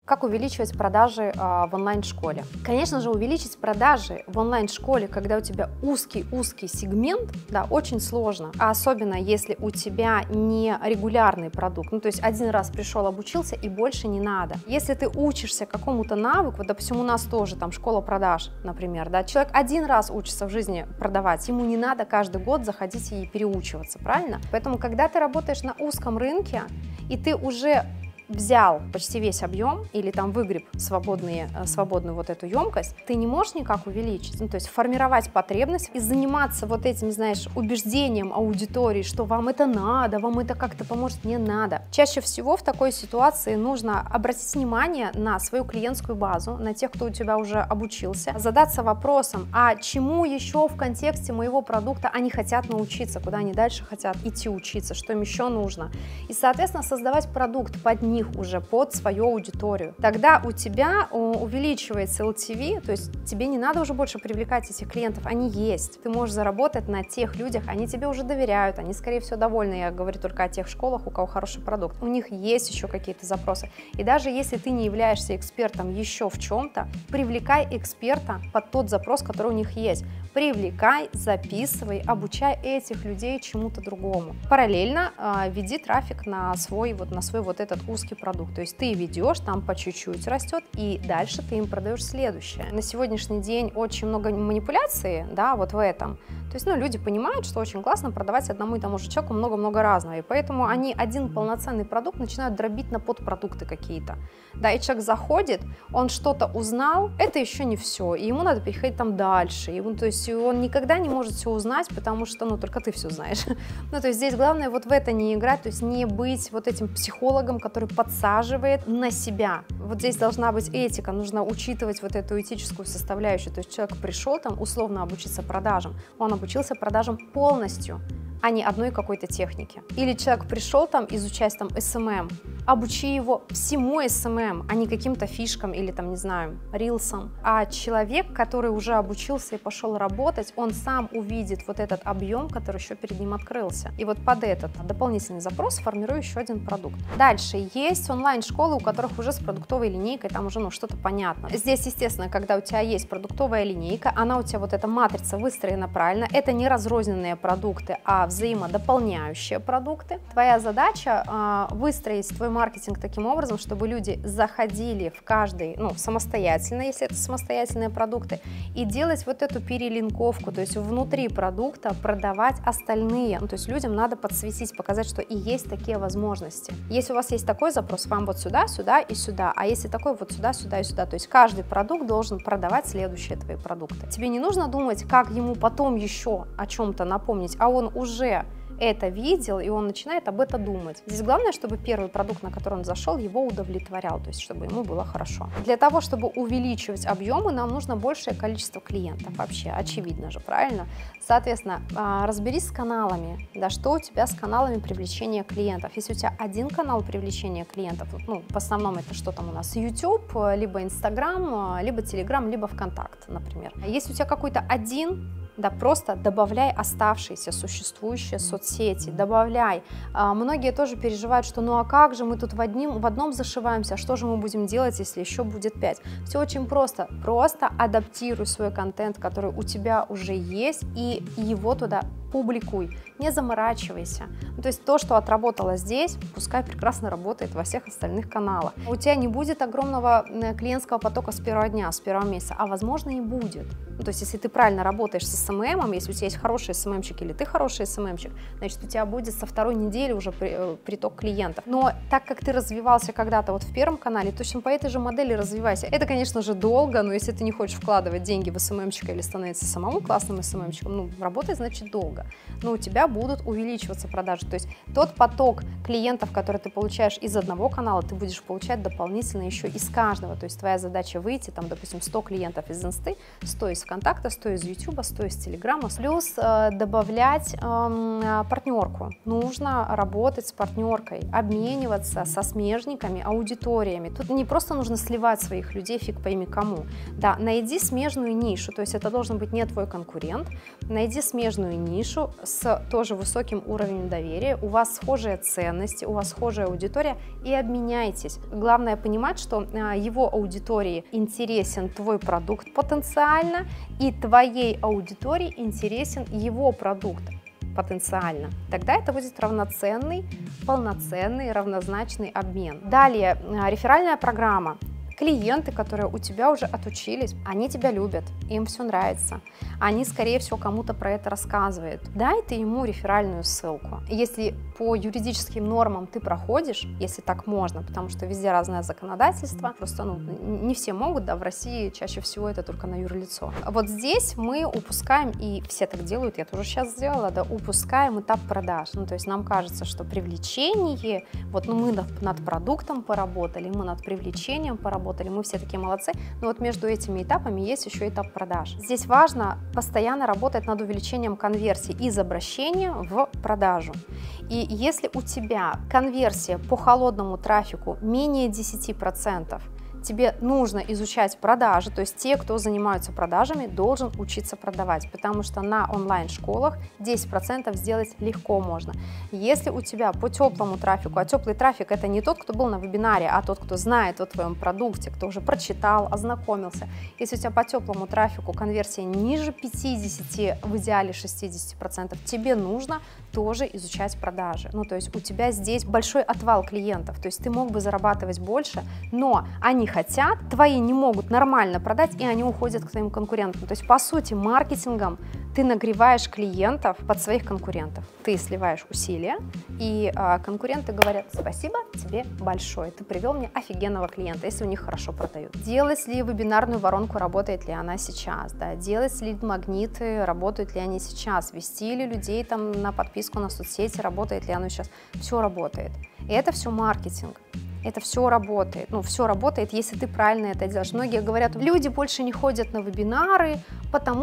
Как увеличивать продажи в онлайн-школе? Конечно же, увеличить продажи в онлайн-школе, когда у тебя узкий сегмент, да, очень сложно. А особенно, если у тебя не регулярный продукт. Ну, то есть один раз пришел, обучился и больше не надо. Если ты учишься какому-то навыку, вот, допустим, у нас тоже там школа продаж, например, да, человек один раз учится в жизни продавать, ему не надо каждый год заходить и переучиваться, правильно? Поэтому, когда ты работаешь на узком рынке, и ты уже взял почти весь объем или там выгреб свободную вот эту емкость, ты не можешь никак увеличить, ну, то есть формировать потребность и заниматься вот этим, знаешь, убеждением аудитории, что вам это надо, вам это как-то поможет, не надо. Чаще всего в такой ситуации нужно обратить внимание на свою клиентскую базу, на тех, кто у тебя уже обучился, задаться вопросом, а чему еще в контексте моего продукта они хотят научиться, куда они дальше хотят идти учиться, что им еще нужно, и, соответственно, создавать продукт под них уже, под свою аудиторию. Тогда у тебя увеличивается LTV, то есть тебе не надо уже больше привлекать этих клиентов, они есть. Ты можешь заработать на тех людях, они тебе уже доверяют, они, скорее всего, довольны. Я говорю только о тех школах, у кого хороший продукт. У них есть еще какие-то запросы. И даже если ты не являешься экспертом еще в чем-то, привлекай эксперта под тот запрос, который у них есть. Привлекай, записывай, обучай этих людей чему-то другому. Параллельно веди трафик на свой вот этот узкий продукт. То есть ты ведешь, там по чуть-чуть растет, и дальше ты им продаешь следующее. На сегодняшний день очень много манипуляций, да, вот в этом. То есть, ну, люди понимают, что очень классно продавать одному и тому же человеку много-много разного, и поэтому они один полноценный продукт начинают дробить на подпродукты какие-то. Да, и человек заходит, он что-то узнал, это еще не все, и ему надо переходить там дальше. И, то есть он никогда не может все узнать, потому что, ну, только ты все знаешь. Ну, то есть здесь главное вот в это не играть, то есть не быть вот этим психологом, который подсаживает на себя. Вот здесь должна быть этика, нужно учитывать вот эту этическую составляющую. То есть человек пришел там условно обучиться продажам, он обучился продажам полностью, а не одной какой-то технике. Или человек пришел там изучать там SMM, обучи его всему SMM, а не каким-то фишкам или там, не знаю, рилсам. А человек, который уже обучился и пошел работать, он сам увидит вот этот объем, который еще перед ним открылся. И вот под этот дополнительный запрос формирую еще один продукт. Дальше есть онлайн-школы, у которых уже с продуктовой линейкой там уже, ну, что-то понятно. Здесь, естественно, когда у тебя есть продуктовая линейка, она у тебя вот эта матрица выстроена правильно, это не разрозненные продукты, а взаимодополняющие продукты. Твоя задача выстроить твой маркетинг таким образом, чтобы люди заходили в каждый, ну, самостоятельно, если это самостоятельные продукты, и делать вот эту перелинковку, то есть внутри продукта продавать остальные. Ну, то есть людям надо подсветить, показать, что и есть такие возможности. Если у вас есть такой запрос, вам вот сюда, сюда и сюда, а если такой, вот сюда, сюда и сюда. То есть каждый продукт должен продавать следующие твои продукты. Тебе не нужно думать, как ему потом еще о чем-то напомнить, а он уже это видел, и он начинает об этом думать. Здесь главное, чтобы первый продукт, на который он зашел, его удовлетворял, то есть чтобы ему было хорошо. Для того, чтобы увеличивать объемы, нам нужно большее количество клиентов вообще, очевидно же, правильно? Соответственно, разберись с каналами, да, что у тебя с каналами привлечения клиентов. Если у тебя один канал привлечения клиентов, ну, в основном это что там у нас, YouTube, либо Instagram, либо Telegram, либо ВКонтакт, например. Если у тебя какой-то один, да, просто добавляй оставшиеся существующие соцсети, добавляй. Многие тоже переживают, что ну а как же мы тут в одном зашиваемся, а что же мы будем делать, если еще будет 5? Все очень просто. Просто адаптируй свой контент, который у тебя уже есть, и его туда публикуй, не заморачивайся. Ну, то есть то, что отработало здесь, пускай прекрасно работает во всех остальных каналах. У тебя не будет огромного клиентского потока с первого дня, с первого месяца, а возможно и будет. Ну, то есть если ты правильно работаешь с СММом, если у тебя есть хороший СММщик или ты хороший СММщик, значит у тебя будет со второй недели уже приток клиентов. Но так как ты развивался когда-то вот в первом канале, точно по этой же модели развивайся. Это, конечно же, долго, но если ты не хочешь вкладывать деньги в СММщика или становиться самому классным СММщиком, ну, работать значит долго. Но у тебя будут увеличиваться продажи. То есть тот поток клиентов, который ты получаешь из одного канала, ты будешь получать дополнительно еще из каждого. То есть твоя задача выйти, там, допустим, 100 клиентов из Инсты, 100 из ВКонтакта, 100 из Ютуба, 100 из Телеграма. Плюс добавлять партнерку. Нужно работать с партнеркой, обмениваться со смежниками, аудиториями. Тут не просто нужно сливать своих людей, фиг пойми кому. Да, найди смежную нишу, то есть это должен быть не твой конкурент. Найди смежную нишу, нишу с тоже высоким уровнем доверия, у вас схожие ценности, у вас схожая аудитория, и обменяйтесь. Главное понимать, что его аудитории интересен твой продукт потенциально, и твоей аудитории интересен его продукт потенциально. Тогда это будет равноценный, полноценный, равнозначный обмен. Далее, реферальная программа. Клиенты, которые у тебя уже отучились, они тебя любят, им все нравится, они, скорее всего, кому-то про это рассказывают. Дай ты ему реферальную ссылку. Если по юридическим нормам ты проходишь, если так можно, потому что везде разное законодательство, просто не все могут, да, в России чаще всего это только на юрлицо. Вот здесь мы упускаем, и все так делают, я тоже сейчас сделала, да, упускаем этап продаж. То есть нам кажется, что привлечение, мы над продуктом поработали, мы над привлечением поработали, мы все такие молодцы, но вот между этими этапами есть еще этап продаж. Здесь важно постоянно работать над увеличением конверсии из обращения в продажу. И если у тебя конверсия по холодному трафику менее 10%, тебе нужно изучать продажи, то есть те, кто занимаются продажами, должен учиться продавать, потому что на онлайн-школах 10% сделать легко можно. Если у тебя по теплому трафику, а теплый трафик это не тот, кто был на вебинаре, а тот, кто знает о твоем продукте, кто уже прочитал, ознакомился. Если у тебя по теплому трафику конверсия ниже 50, в идеале 60%, тебе нужно тоже изучать продажи. То есть у тебя здесь большой отвал клиентов, то есть ты мог бы зарабатывать больше, но они хотят, твои не могут нормально продать, и они уходят к твоим конкурентам. То есть, по сути, маркетингом ты нагреваешь клиентов под своих конкурентов. Ты сливаешь усилия, и конкуренты говорят: спасибо тебе большое, ты привел мне офигенного клиента, если у них хорошо продают. Делать ли вебинарную воронку, работает ли она сейчас, да? Делать ли магниты, работают ли они сейчас, вести ли людей там на подписку на соцсети, работает ли оно сейчас, все работает. И это все маркетинг. Это все работает, все работает, если ты правильно это делаешь. Многие говорят, люди больше не ходят на вебинары, потому.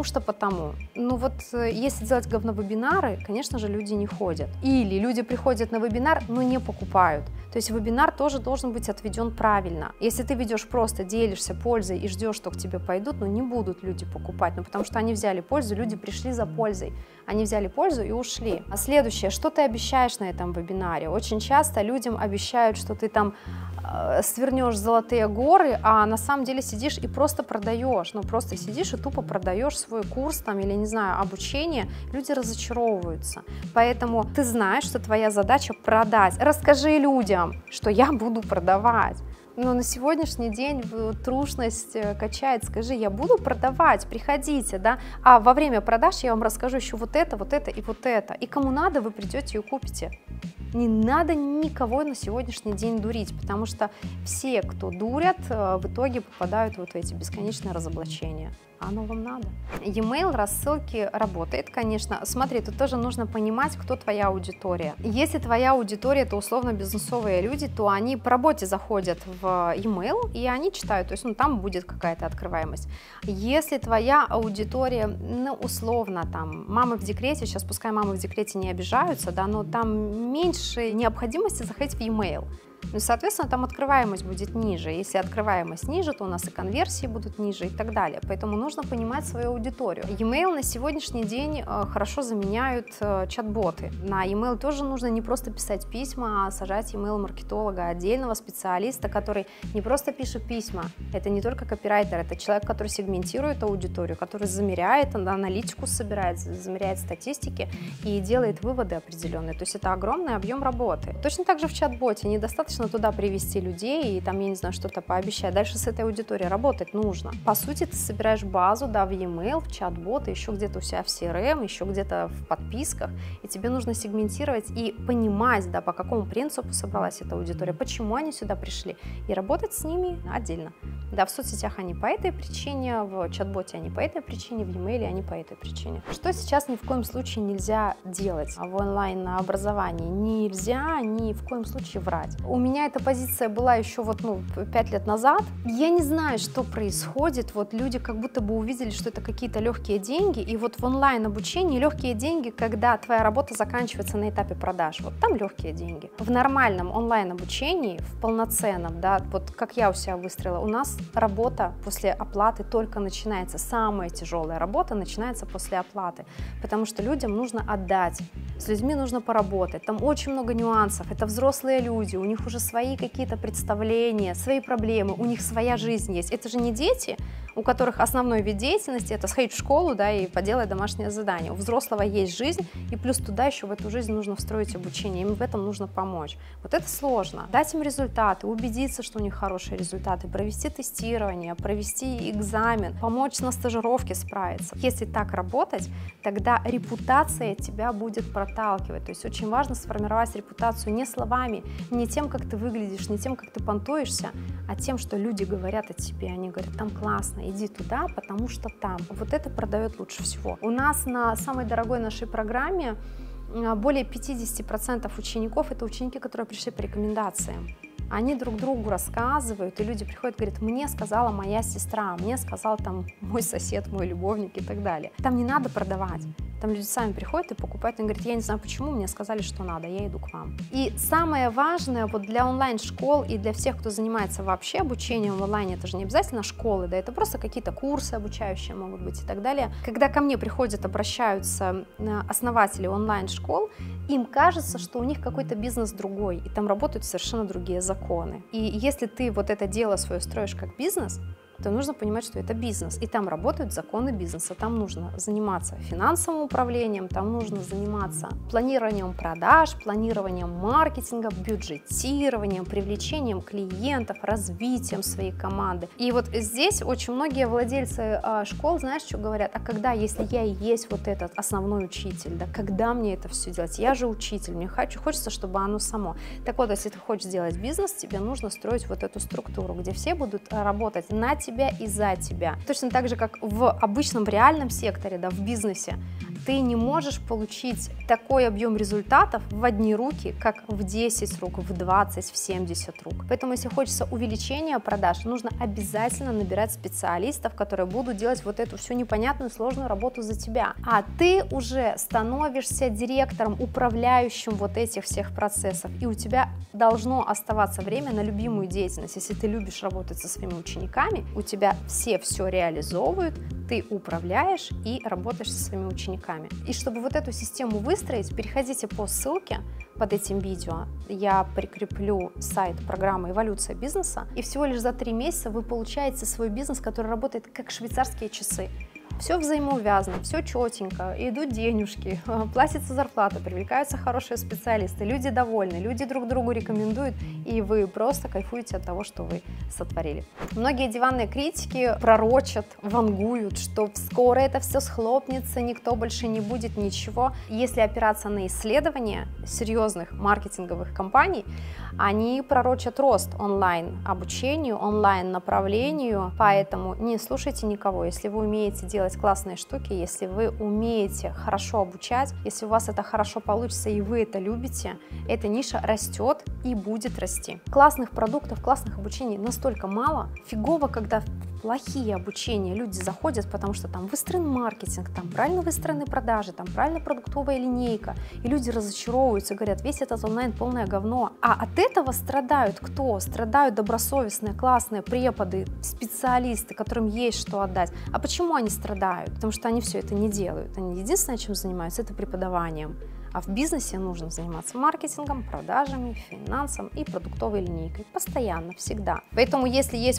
Если делать говновебинары, конечно же, люди не ходят. Или люди приходят на вебинар, но не покупают. То есть вебинар тоже должен быть отведен правильно. Если ты ведешь просто, делишься пользой и ждешь, что к тебе пойдут, не будут люди покупать, потому что они взяли пользу, люди пришли за пользой. Они взяли пользу и ушли. А следующее, что ты обещаешь на этом вебинаре? Очень часто людям обещают, что ты там свернешь золотые горы, а на самом деле сидишь и просто продаешь. Просто сидишь и тупо продаешь свой курс или, не знаю, обучение. Люди разочаровываются. Поэтому ты знаешь, что твоя задача продать. Расскажи людям, что я буду продавать. Но на сегодняшний день трушность качает. Скажи, я буду продавать, приходите, да, а во время продаж я вам расскажу еще вот это и вот это. И кому надо, вы придете и купите. Не надо никого на сегодняшний день дурить, потому что все, кто дурят, в итоге попадают в эти бесконечные разоблачения. Оно вам надо. E-mail рассылки работает, конечно. Смотри, тут тоже нужно понимать, кто твоя аудитория. Если твоя аудитория это условно бизнесовые люди, то они по работе заходят в e-mail и они читают, то есть там будет какая-то открываемость. Если твоя аудитория, условно мамы в декрете, сейчас пускай мамы в декрете не обижаются, да, но там меньше необходимости заходить в e-mail. Соответственно, там открываемость будет ниже. Если открываемость ниже, то у нас и конверсии будут ниже и так далее. Поэтому нужно понимать свою аудиторию. E-mail на сегодняшний день хорошо заменяют чат-боты. На e-mail тоже нужно не просто писать письма, а сажать e-mail-маркетолога, отдельного специалиста, который не просто пишет письма. Это не только копирайтер, это человек, который сегментирует аудиторию, который замеряет, аналитику собирает, замеряет статистики и делает выводы определенные. То есть это огромный объем работы. Точно так же в чат-боте недостаточно туда привести людей и я не знаю, что-то пообещать. Дальше с этой аудиторией работать нужно. По сути, ты собираешь базу, да, в e-mail, в чат-бот, еще где-то у себя в CRM, еще где-то в подписках, и тебе нужно сегментировать и понимать, да, по какому принципу собралась эта аудитория, почему они сюда пришли, и работать с ними отдельно. Да, в соцсетях они по этой причине, в чат-боте они по этой причине, в e-mail они по этой причине. Что сейчас ни в коем случае нельзя делать в онлайн-образовании? Нельзя ни в коем случае врать. меня эта позиция была еще 5 лет назад. Я не знаю, что происходит. Люди как будто бы увидели, что это какие-то легкие деньги. И в онлайн-обучении легкие деньги, когда твоя работа заканчивается на этапе продаж. Там легкие деньги. В нормальном онлайн-обучении, в полноценном, как я у себя выстроила, у нас работа после оплаты только начинается. Самая тяжелая работа начинается после оплаты. Потому что людям нужно отдать. С людьми нужно поработать. Там очень много нюансов. Это взрослые люди, у них уже свои какие-то представления, свои проблемы, у них своя жизнь есть. Это же не дети, у которых основной вид деятельности это сходить в школу, и поделать домашнее задание. У взрослого есть жизнь, и плюс туда еще в эту жизнь нужно встроить обучение, им в этом нужно помочь. Это сложно. Дать им результаты, убедиться, что у них хорошие результаты, провести тестирование, провести экзамен, помочь на стажировке справиться. Если так работать, тогда репутация тебя будет проталкивать. То есть очень важно сформировать репутацию не словами, не тем, как ты выглядишь, не тем, как ты понтуешься, а тем, что люди говорят о тебе. Они говорят: там классно, иди туда, потому что там. Это продает лучше всего. У нас на самой дорогой нашей программе более 50% учеников — это ученики, которые пришли по рекомендациям. Они друг другу рассказывают, и люди приходят и говорят: мне сказала моя сестра, мне сказал мой сосед, мой любовник и так далее. Там не надо продавать. Там люди сами приходят и покупают, и говорят: я не знаю почему, мне сказали, что надо, я иду к вам. И самое важное для онлайн-школ и для всех, кто занимается вообще обучением в онлайне, это же не обязательно школы, это просто какие-то курсы обучающие могут быть и так далее. Когда ко мне приходят, обращаются основатели онлайн-школ, им кажется, что у них какой-то бизнес другой, и там работают совершенно другие законы. И если ты это дело свое строишь как бизнес, то нужно понимать, что это бизнес, и там работают законы бизнеса, там нужно заниматься финансовым управлением, там нужно заниматься планированием продаж, планированием маркетинга, бюджетированием, привлечением клиентов, развитием своей команды. И здесь очень многие владельцы школ, знаешь, что говорят: а когда, если я и есть этот основной учитель, когда мне это все делать? Я же учитель, мне хочется, чтобы оно само. Так если ты хочешь сделать бизнес, тебе нужно строить эту структуру, где все будут работать на тебя и за тебя. Точно так же, как в обычном, в реальном секторе, в бизнесе, ты не можешь получить такой объем результатов в одни руки, как в 10 рук, в 20, в 70 рук. Поэтому, если хочется увеличения продаж, нужно обязательно набирать специалистов, которые будут делать эту всю непонятную, сложную работу за тебя. А ты уже становишься директором, управляющим этих всех процессов, и у тебя должно оставаться время на любимую деятельность. Если ты любишь работать со своими учениками, у тебя все реализовывают, ты управляешь и работаешь со своими учениками. И чтобы эту систему выстроить, переходите по ссылке под этим видео. Я прикреплю сайт программы «Эволюция бизнеса», и всего лишь за 3 месяца вы получаете свой бизнес, который работает как швейцарские часы. Все взаимоувязано, все четенько, идут денежки, платится зарплата, привлекаются хорошие специалисты, люди довольны, люди друг другу рекомендуют, и вы просто кайфуете от того, что вы сотворили. Многие диванные критики пророчат, вангуют, что скоро это все схлопнется, никто больше не будет ничего. Если опираться на исследования серьезных маркетинговых компаний, они пророчат рост онлайн-обучению, онлайн-направлению, поэтому не слушайте никого. Если вы умеете делать классные штуки, если вы умеете хорошо обучать, если у вас это хорошо получится и вы это любите, эта ниша растет и будет расти. Классных продуктов, классных обучений настолько мало. Фигово, когда плохие обучения люди заходят, потому что там выстроен маркетинг, там правильно выстроены продажи, там правильно продуктовая линейка, и люди разочаровываются, говорят: весь этот онлайн полное говно. А от этого страдают кто? Страдают добросовестные, классные преподы, специалисты, которым есть что отдать. А почему они страдают? Потому что они все это не делают. Они единственное, чем занимаются, это преподаванием. А в бизнесе нужно заниматься маркетингом, продажами, финансом и продуктовой линейкой. Постоянно, всегда. Поэтому если есть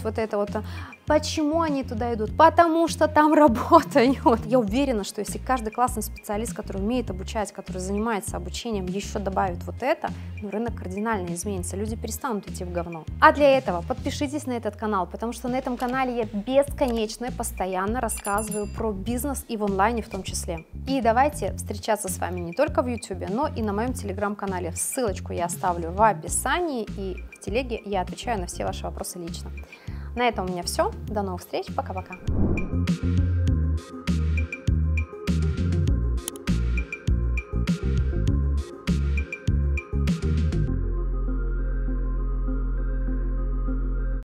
почему они туда идут? Потому что там работают. Я уверена, что если каждый классный специалист, который умеет обучать, который занимается обучением, еще добавит это, рынок кардинально изменится. Люди перестанут идти в говно. А для этого подпишитесь на этот канал, потому что на этом канале я бесконечно и постоянно рассказываю про бизнес и в онлайне в том числе. И давайте встречаться с вами не только в YouTube, но и на моем телеграм-канале. Ссылочку я оставлю в описании, и в телеге я отвечаю на все ваши вопросы лично. На этом у меня все. До новых встреч. Пока-пока.